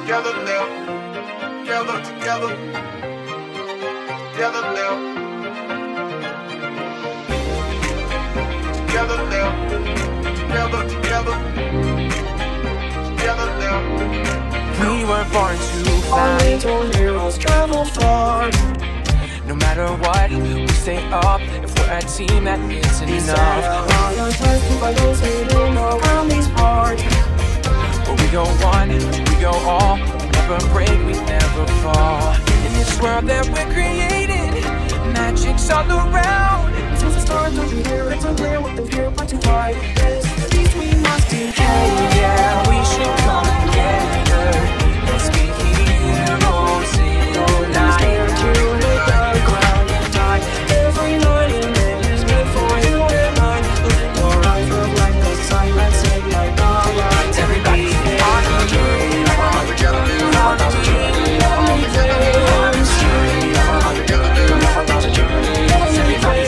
together now, together, together, together now, together now, together, together, together now. We were born to fly. Our little heroes travel far. No matter what, we stay up if we're a team that isn't enough. All our time by those waiting around these parts. But we go one, we go all. We never break, we never fall. In this world that we're creating, magic's all around. Since the start, don't you hear it's unclear what they're here but to fight. This peace we must do. Hey, yeah, we should come together. Let's be heroes in our life. Scared to hit the ground and die. Every night and day is meant for you and mine. Let your eyes look like the sun. Let's sing like alright. Everybody sing on the journey, All together now, on the journey, all together now, all together now, everybody sing on the journey, all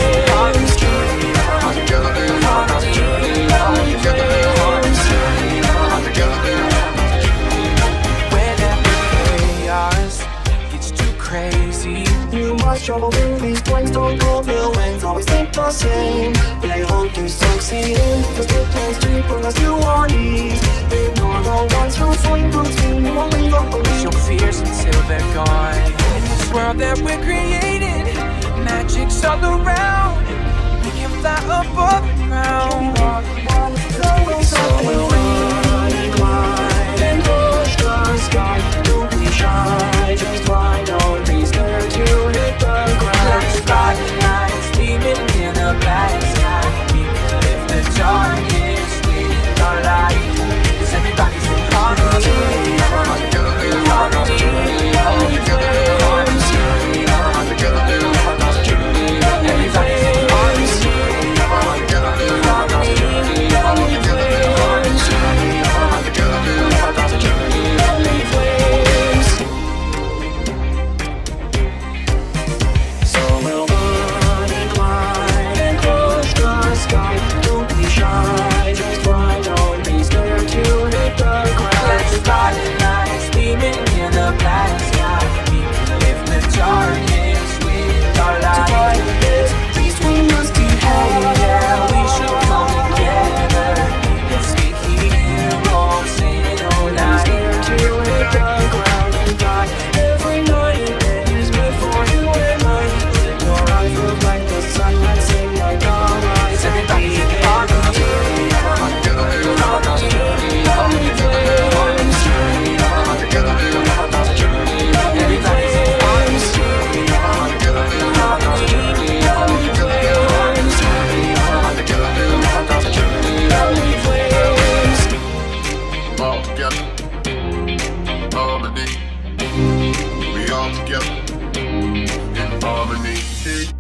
together now, all together now, all together now. Whenever chaos gets too crazy, You must travel through these points, don't go feelings. Always think the same. They hope you succeed in the split plans to bring us to our knees. Ignore the ones who fight routine. You won't leave up face your fears until they're gone. In this world that we're creating, magic's all around. We can fly above the ground. So we'll run and glide and push the sky. Don't be shy, just fly. Don't be scared to hit the ground. Let's fly tonight, steaming in the black sky. We can lift the darkness with our light. 'Cause everybody's in harmony, harmony, So we'll run and glide and push the sky. Don't be shy, just fly. Don't be scared to hit the ground. let's fly tonight, steaming in the black sky. We can lift the darkness with our light. This peace we must be Hey, held. yeah, we should come together. Let's be heroes in our life. Scared to hit the ground and die. Every night and day is meant for you and mine. Let your eyes look like the sun. Let's sing like alright. Everybody on the journey, on the journey, on the journey, on the journey, on the journey, on the journey, on the journey. Everybody's on the journey, on the journey, on the journey, on the journey, on the journey, on the journey, on the journey. Lonely flames. All together, harmony. We all together in harmony.